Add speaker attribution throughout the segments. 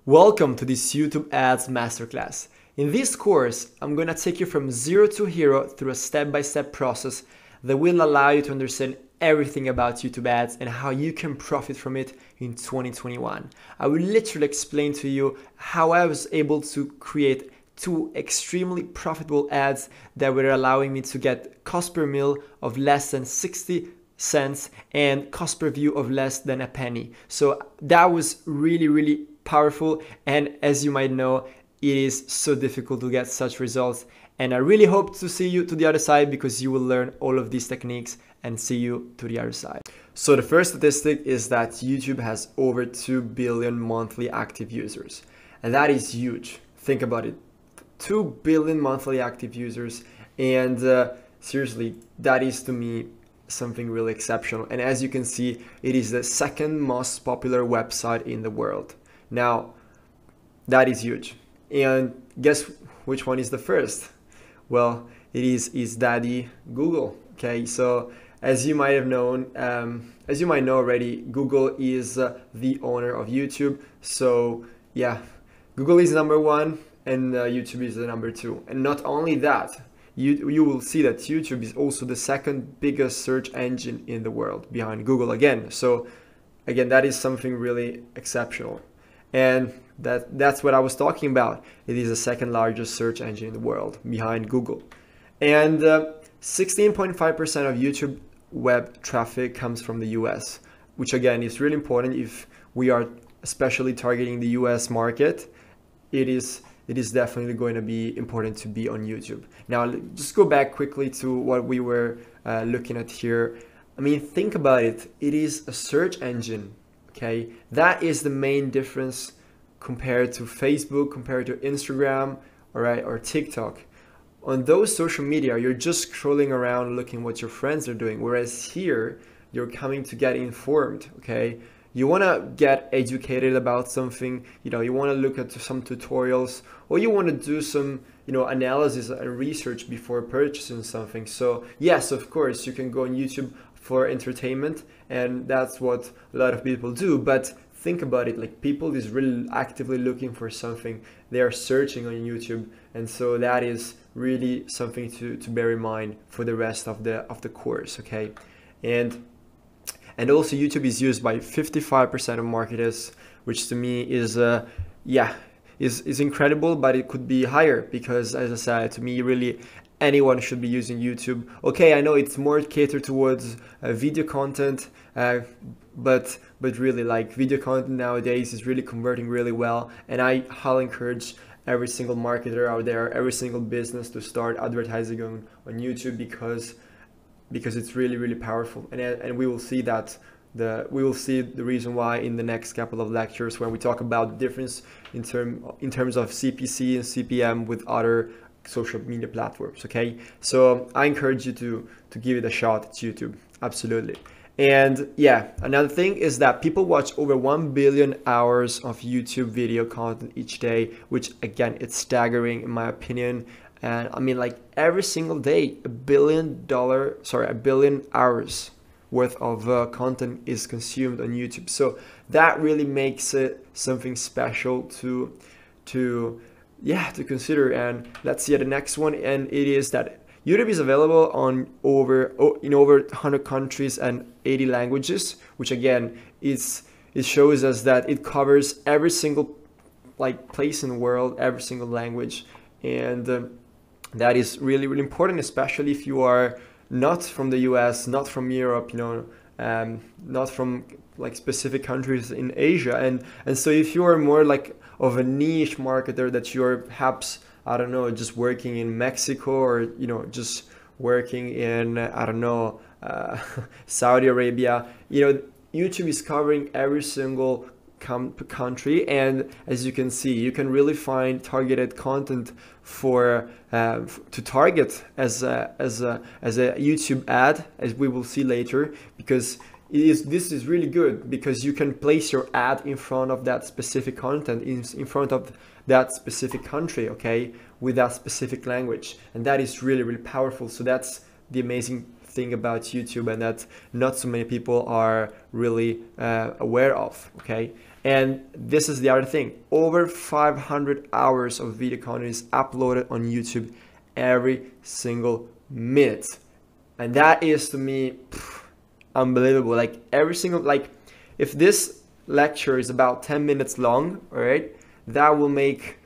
Speaker 1: Welcome to this YouTube Ads Masterclass. In this course, I'm going to take you from zero to hero through a step-by-step process that will allow you to understand everything about YouTube Ads and how you can profit from it in 2021. I will literally explain to you how I was able to create two extremely profitable ads that were allowing me to get cost per mille of less than 60 cents and cost per view of less than a penny. So that was really powerful, and as you might know, it is so difficult to get such results, and I really hope to see you to the other side because you will learn all of these techniques and see you to the other side. So the first statistic is that YouTube has over 2 billion monthly active users, and that is huge. Think about it, 2 billion monthly active users, and seriously, that is to me something really exceptional. And as you can see, it is the second most popular website in the world. Now, that is huge. And guess which one is the first? Well, it is Daddy Google. Okay, so as you might have known, as you might know already, Google is the owner of YouTube. So yeah, Google is number one and YouTube is the number two. And not only that, you will see that YouTube is also the second biggest search engine in the world behind Google again. So again, that is something really exceptional. And that's what I was talking about. It is the second largest search engine in the world behind Google. And 16.5% of YouTube web traffic comes from the US, which again is really important if we are especially targeting the US market. It is definitely going to be important to be on YouTube. Now, just go back quickly to what we were looking at here. I mean, think about it. It is a search engine. Okay, that is the main difference compared to Facebook, compared to Instagram, all right, or TikTok. On those social media, you're just scrolling around looking what your friends are doing, whereas here, you're coming to get informed, okay? You want to get educated about something, you want to look at some tutorials, or you want to do some, analysis and research before purchasing something. So yes, of course, you can go on YouTube for entertainment, and that's what a lot of people do. But think about it, like people is really actively looking for something. They are searching on YouTube, and so that is really something to bear in mind for the rest of the course, okay? And also YouTube is used by 55% of marketers, which to me is is incredible, but it could be higher because, as I said, to me really anyone should be using YouTube. Okay, I know it's more catered towards video content, but really, like, video content nowadays is really converting really well, and I highly encourage every single marketer out there, every single business to start advertising on YouTube because it's really powerful, and we will see that the reason why in the next couple of lectures when we talk about the difference in terms of CPC and CPM with other social media platforms. Okay, so I encourage you to give it a shot. It's YouTube, absolutely. And yeah, another thing is that people watch over 1 billion hours of YouTube video content each day, which again, it's staggering in my opinion. And I mean, like, every single day, $1 billion hours worth of content is consumed on YouTube. So that really makes it something special to consider. And let's see the next one, and it is that YouTube is available in over 100 countries and 80 languages, which again it shows us that it covers every single place in the world, every single language, and that is really important, especially if you are not from the US, not from Europe, not from specific countries in Asia, and so if you are more of a niche marketer, that you're perhaps, I don't know, just working in Mexico, or just working in, I don't know, Saudi Arabia, YouTube is covering every single country, and as you can see, you can really find targeted content for to target as a YouTube ad, as we will see later, because this is really good because you can place your ad in front of that specific content, in front of that specific country, okay, with that specific language, and that is really powerful. So that's the amazing thing about YouTube, and that not so many people are really aware of, okay? And this is the other thing. Over 500 hours of video content is uploaded on YouTube every single minute. And that is, to me, unbelievable. Like every single, like if this lecture is about 10 minutes long, all right, that would make,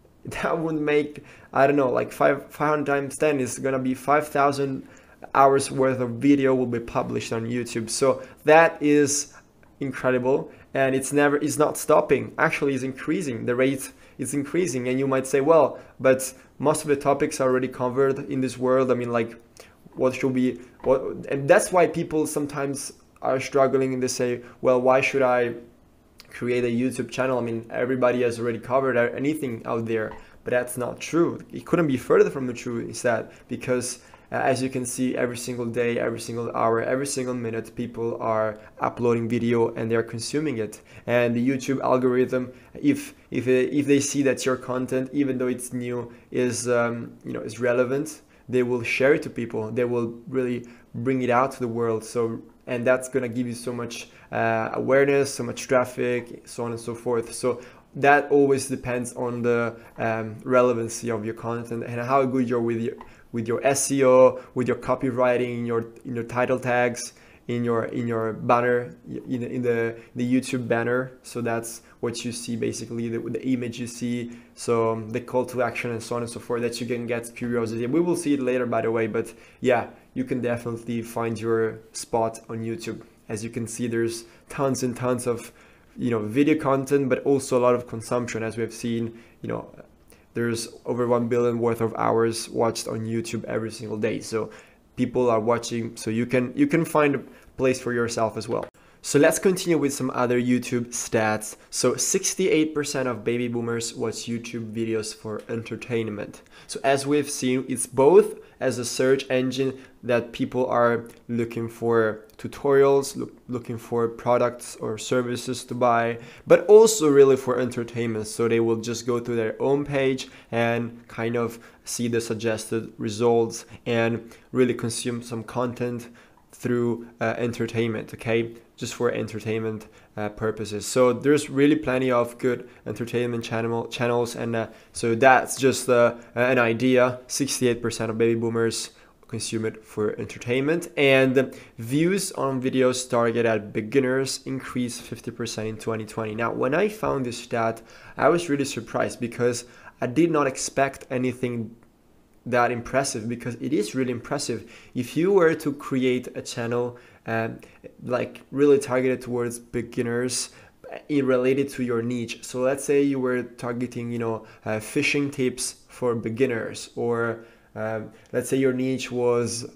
Speaker 1: I don't know, like 500 times 10 is gonna be 5,000 hours worth of video will be published on YouTube. So that is incredible, and it's not stopping. Actually, it's increasing. The rate is increasing, and you might say, well, but most of the topics are already covered in this world. I mean, like, what should be what? And that's why people sometimes are struggling, and they say, well, why should I create a YouTube channel? I mean, everybody has already covered anything out there. But that's not true. It couldn't be further from the truth, is that, because as you can see, every single day, every single hour, every single minute, people are uploading video and they're consuming it. And the YouTube algorithm, if they see that your content, even though it's new, is is relevant, they will share it to people. They will really bring it out to the world. So, and that's gonna give you so much awareness, so much traffic, so on and so forth. So that always depends on the relevancy of your content and how good you're with your SEO, with your copywriting, in your title tags, in your banner, in the YouTube banner. So that's what you see, basically the image you see, so the call to action and so on and so forth, that you can get curiosity. We will see it later, by the way, but yeah, you can definitely find your spot on YouTube. As you can see, there's tons and tons of video content, but also a lot of consumption. As we have seen, there's over 1 billion worth of hours watched on YouTube every single day. So people are watching, so you can find a place for yourself as well. So let's continue with some other YouTube stats. So 68% of baby boomers watch YouTube videos for entertainment. So as we've seen, it's both as a search engine that people are looking for tutorials, looking for products or services to buy, but also really for entertainment. So they will just go to their own page and kind of see the suggested results and really consume some content through entertainment, okay? Just for entertainment purposes. So there's really plenty of good entertainment channels, and so that's just an idea. 68% of baby boomers consume it for entertainment, and views on videos targeted at beginners increased 50% in 2020. Now, when I found this stat, I was really surprised because I did not expect anything that impressive, because it is really impressive. If you were to create a channel like really targeted towards beginners, related to your niche. So let's say you were targeting, fishing tips for beginners, or let's say your niche was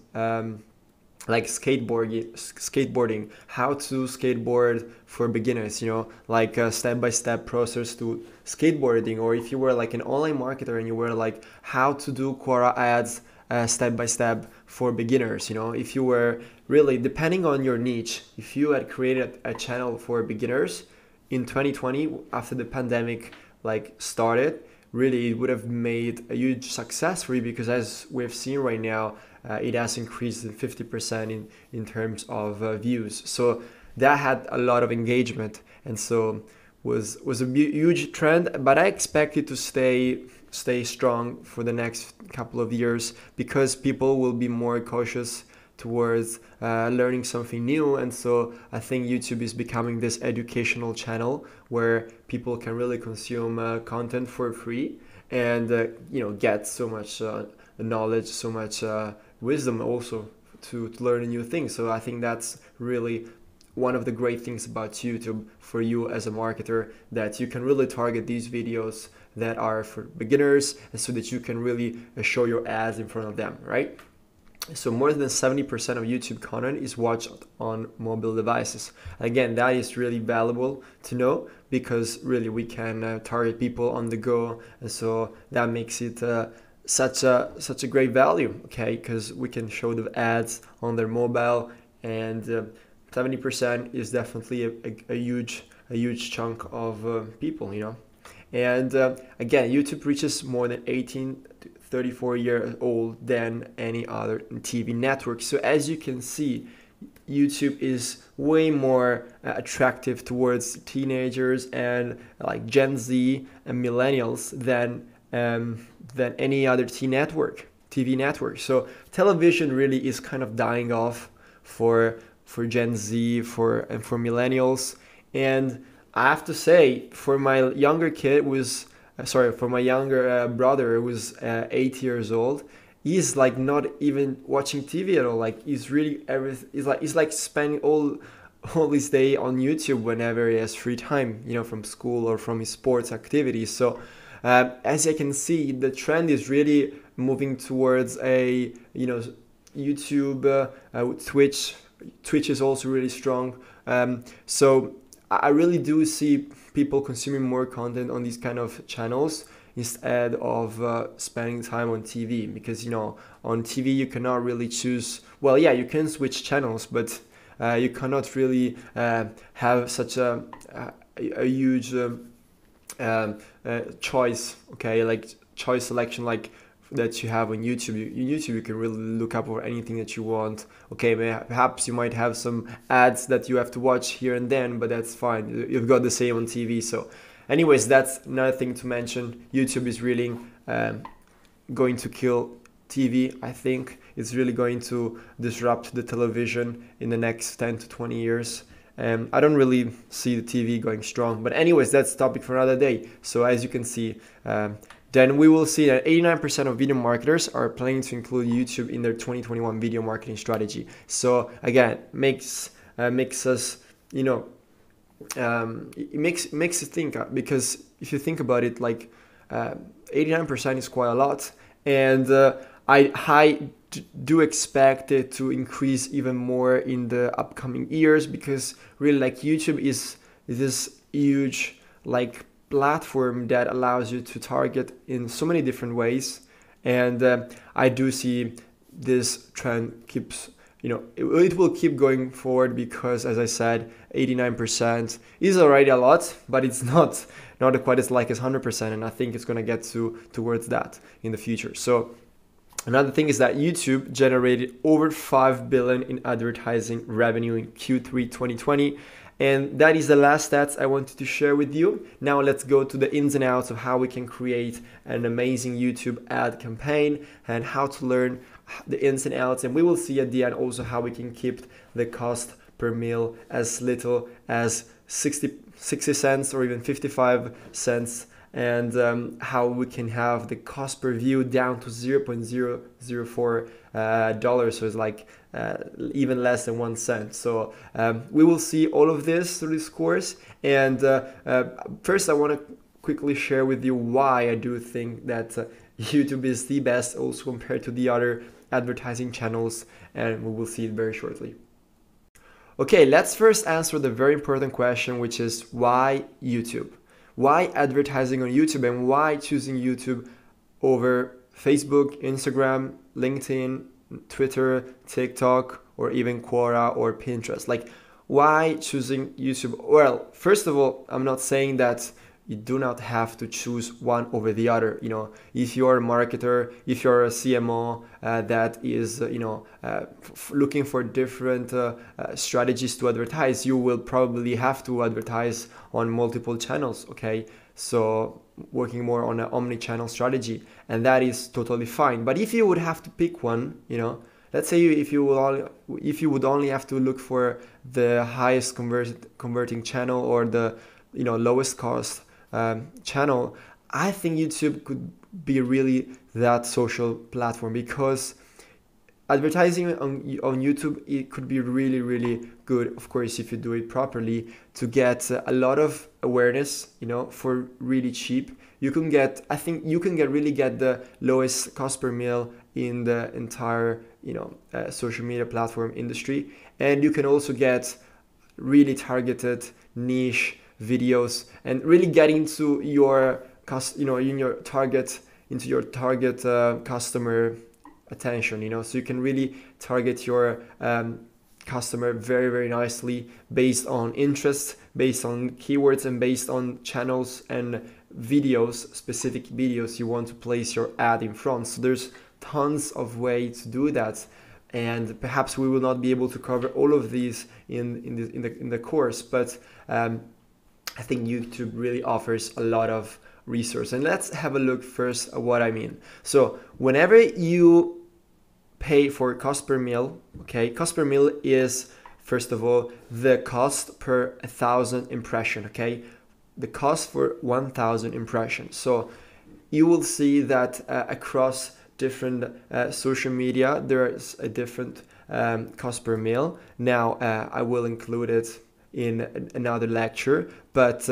Speaker 1: like skateboarding, how to skateboard for beginners, like a step-by-step process to skateboarding. Or if you were like an online marketer and you were like, how to do Quora ads step-by-step for beginners. If you were really, depending on your niche, if you had created a channel for beginners in 2020 after the pandemic started, really it would have made a huge success for you, because as we've seen right now, it has increased in 50% in terms of views. So that had a lot of engagement, and so was a huge trend. But I expect it to stay strong for the next couple of years, because people will be more cautious towards learning something new. And so I think YouTube is becoming this educational channel where people can really consume content for free and get so much knowledge, so much wisdom also to learn new things. So I think that's really one of the great things about YouTube for you as a marketer, that you can really target these videos that are for beginners, and so that you can really show your ads in front of them, right? So more than 70% of YouTube content is watched on mobile devices. Again, that is really valuable to know, because really we can target people on the go, and so that makes it such a great value, okay? Because we can show the ads on their mobile, and 70% is definitely a huge chunk of people, And again, YouTube reaches more than 18 to 34 years old than any other TV network. So as you can see, YouTube is way more attractive towards teenagers and like Gen Z and millennials than any other TV network. So television really is kind of dying off for Gen Z and for millennials. And I have to say, for my younger kid was sorry, for my younger brother who was 8 years old, he's like not even watching TV at all. Like he's really everything. He's like spending all his day on YouTube whenever he has free time, from school or from his sports activities. So as I can see, the trend is really moving towards a YouTube, Twitch. Twitch is also really strong. So I really do see people consuming more content on these kind of channels instead of spending time on TV, because on TV you cannot really choose. Well, yeah, you can switch channels, but you cannot really have such a huge choice. Okay, like choice selection like that you have on YouTube. In YouTube, you can really look up for anything that you want. Okay, perhaps you might have some ads that you have to watch here and then, but that's fine. You've got the same on TV. So anyways, that's another thing to mention. YouTube is really going to kill TV. I think it's really going to disrupt the television in the next 10 to 20 years. I don't really see the TV going strong. But anyways, that's a topic for another day. So as you can see, then we will see that 89% of video marketers are planning to include YouTube in their 2021 video marketing strategy. So again, makes us, it makes you think, because if you think about it, like 89% is quite a lot, and I do expect it to increase even more in the upcoming years, because really, like, YouTube is this huge like platform that allows you to target in so many different ways. And I do see this trend keeps, it will keep going forward, because as I said, 89% is already a lot, but it's not quite as 100%, and I think it's going to get towards that in the future. So another thing is that YouTube generated over 5 billion in advertising revenue in Q3 2020. And that is the last stats I wanted to share with you. Now let's go to the ins and outs of how we can create an amazing YouTube ad campaign and how to learn the ins and outs. And we will see at the end also how we can keep the cost per mil as little as 60 cents or even 55 cents, and how we can have the cost per view down to $0.004. So it's like even less than 1 cent. So we will see all of this through this course. And first I want to quickly share with you why I do think that YouTube is the best also compared to the other advertising channels, and we will see it very shortly. Okay, let's first answer the very important question, which is why YouTube? Why advertising on YouTube, and why choosing YouTube over Facebook, Instagram, LinkedIn, Twitter, TikTok, or even Quora or Pinterest? Like, why choosing YouTube? Well, first of all, I'm not saying that you do not have to choose one over the other. If you're a marketer, if you're a CMO that is, looking for different strategies to advertise, you will probably have to advertise on multiple channels. Okay, so working more on an omni-channel strategy, and that is totally fine. But if you would have to pick one, let's say if you would only have to look for the highest converting channel or the lowest cost channel, I think YouTube could be really that social platform, because advertising on YouTube, it could be really, really good, of course, if you do it properly, to get a lot of awareness, for really cheap. I think you can really get the lowest cost per mil in the entire, social media platform industry. And you can also get really targeted niche videos and really get into your target customer attention, so you can really target your customer very, very nicely based on interests, based on keywords, and based on channels and videos, specific videos you want to place your ad in front. So there's tons of ways to do that. and perhaps we will not be able to cover all of these in the course, but I think YouTube really offers a lot of resource. And let's have a look first at what I mean. So whenever you pay for cost per mille, okay, cost per mille is, first of all, the cost per 1,000 impression, okay, the cost for 1,000 impressions. So you will see that across different social media, there's a different cost per mille. Now, I will include it in another lecture, but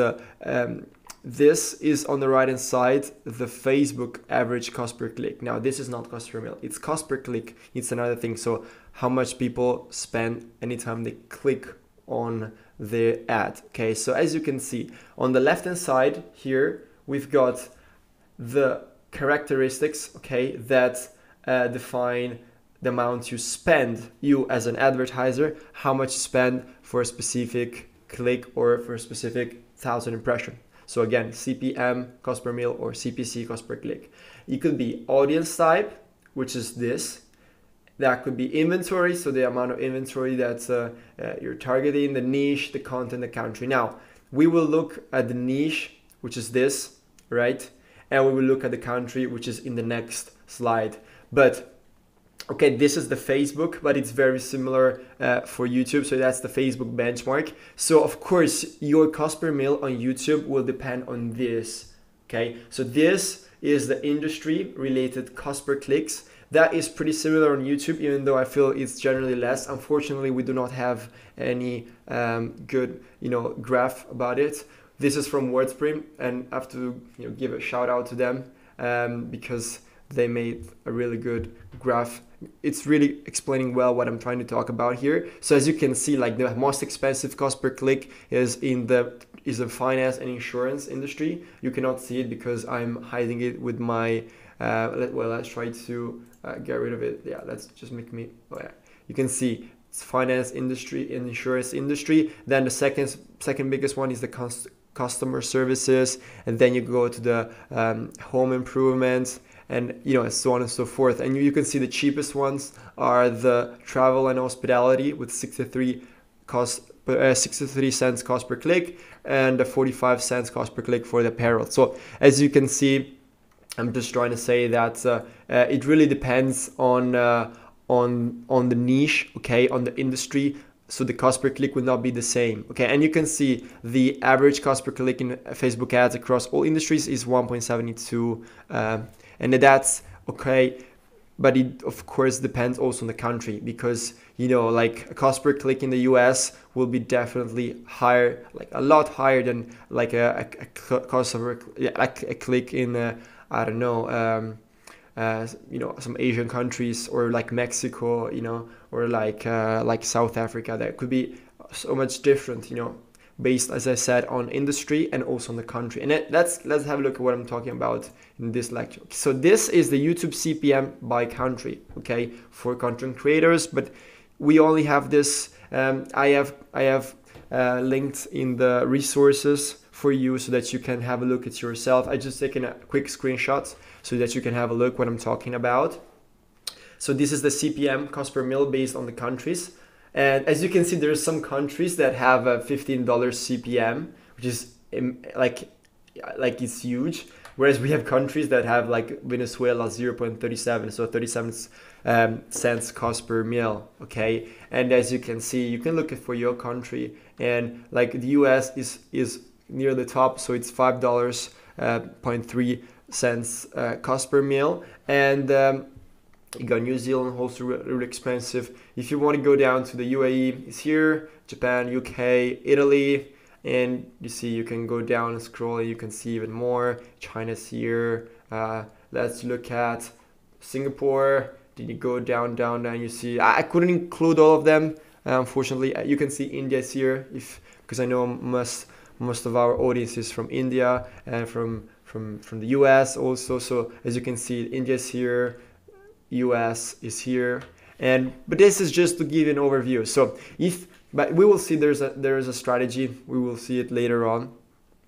Speaker 1: this is on the right hand side, the Facebook average cost per click. Now, this is not cost per mille, it's cost per click. It's another thing. So how much people spend anytime they click on the ad. Okay, so as you can see on the left hand side here, we've got the characteristics, okay, that define the amount you spend, you as an advertiser, how much you spend for a specific click or for a specific 1,000 impression. So again, CPM, cost per mille, or CPC, cost per click. It could be audience type, which is this. That could be inventory, so the amount of inventory that you're targeting, the niche, the content, the country. Now, we will look at the niche, which is this, right? And we will look at the country, which is in the next slide. But okay, this is the Facebook, but it's very similar for YouTube. So that's the Facebook benchmark. So of course, your cost per mille on YouTube will depend on this. Okay, so this is the industry related cost per clicks. That is pretty similar on YouTube, even though I feel it's generally less. Unfortunately, we do not have any good, graph about it. This is from WordSpring, and I have to give a shout out to them because they made a really good graph. It's really explaining well what I'm trying to talk about here. So as you can see, like the most expensive cost per click is in the finance and insurance industry. You cannot see it because I'm hiding it with my let's try to get rid of it. Yeah, let's just make me, you can see it's finance industry and insurance industry. Then the second biggest one is the customer services, and then you go to the home improvements, and so on and so forth. And you can see the cheapest ones are the travel and hospitality with 63 cents cost per click, and the 45 cents cost per click for the apparel. So as you can see, I'm just trying to say that it really depends on the niche, okay, on the industry. So the cost per click will not be the same, okay? And you can see the average cost per click in Facebook ads across all industries is 1.72, and that's okay. But it of course depends also on the country, because like a cost per click in the US will be definitely higher, like a lot higher than like a cost of like a click in I don't know, some Asian countries, or like Mexico, or like South Africa. That could be so much different, based, as I said, on industry and also on the country. And let's have a look at what I'm talking about in this lecture. So this is the YouTube CPM by country, okay, for content creators. But we only have this. I have linked in the resources for you so that you can have a look at yourself. I just taken a quick screenshot so that you can have a look what I'm talking about. So this is the CPM, cost per mille, based on the countries. And as you can see, there's some countries that have a $15 CPM, which is like it's huge. Whereas we have countries that have, like Venezuela, 0.37, so 37 cents cost per mille, okay? And as you can see, you can look at for your country, and like the US is near the top, so it's $5.3 cost per mille. And you got New Zealand, also really expensive. If you want to go down to the UAE, it's here, Japan, UK, Italy, and you see you can go down and scroll and you can see even more. China's here. Let's look at Singapore. Then you go down, you see, I couldn't include all of them, unfortunately. You can see India's here, because I know most of our audience is from India and from the US also. So as you can see, India's here, US is here, but this is just to give you an overview. So but we will see there is a strategy. We will see it later on.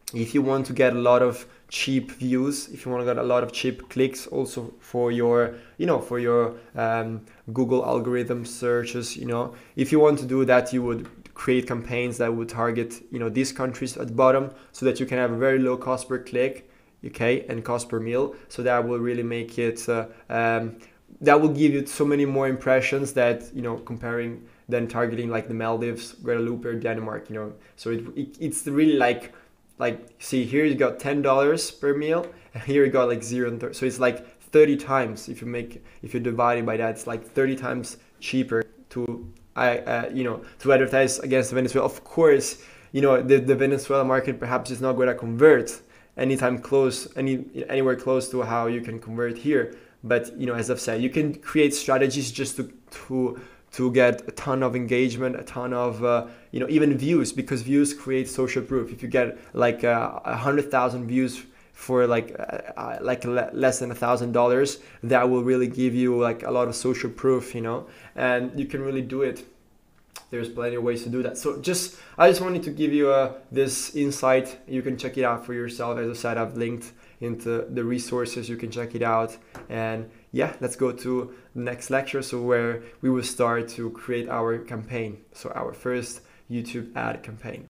Speaker 1: If you want to get a lot of cheap views, if you want to get a lot of cheap clicks also for your, for your Google algorithm searches, if you want to do that, you would create campaigns that would target, these countries at the bottom, so that you can have a very low cost per click, okay, and cost per mille. So that will really make it, that will give you so many more impressions that, comparing than targeting like the Maldives, Guadeloupe, or Denmark, So it's really like see here you got $10 per meal, and here you got like 0 and 30. So it's like 30 times. If you divide it by that, it's like 30 times cheaper to to advertise against Venezuela. Of course, the Venezuela market perhaps is not going to convert anywhere close to how you can convert here. But as I've said, you can create strategies just to get a ton of engagement, a ton of even views, because views create social proof. If you get like 100,000 views for like less than $1,000, that will really give you like a lot of social proof, and you can really do it. There's plenty of ways to do that. So I just wanted to give you this insight. You can check it out for yourself. As I said, I've linked into the resources. You can check it out. And yeah, let's go to the next lecture. So where we will start to create our campaign. So our first YouTube ad campaign.